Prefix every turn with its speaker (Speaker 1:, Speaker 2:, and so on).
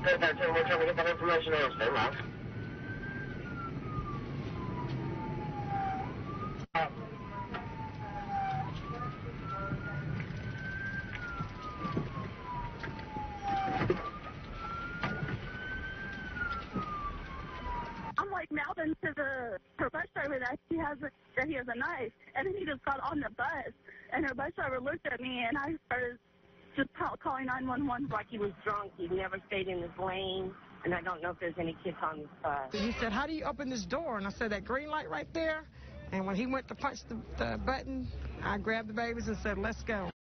Speaker 1: We're trying to get that information out. Stay loud.
Speaker 2: I'm like mouthing to her bus driver that he has a knife, and then he just got on the bus, and her bus driver looked at me, and I started just calling 911.
Speaker 3: Like he was drunk. He never stayed in his lane, and I don't know if there's any kids on this bus.
Speaker 4: He said, "How do you open this door?" And I said, "That green light right there." And when he went to punch the button, I grabbed the babies and said, "Let's go."